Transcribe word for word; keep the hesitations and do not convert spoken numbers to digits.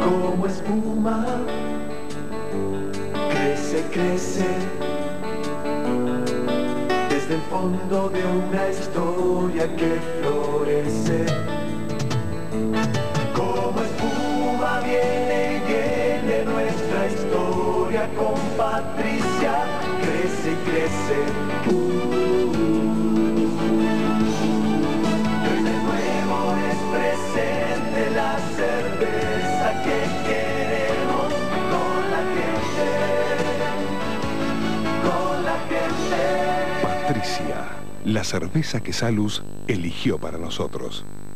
como espuma, crece, crece, desde el fondo de una historia que florece. Como espuma viene y viene nuestra historia con Patricia, crece y crece. Uh, y hoy de nuevo es presente la cerveza que queremos con la gente, con la gente. Patricia, la cerveza que Salus eligió para nosotros.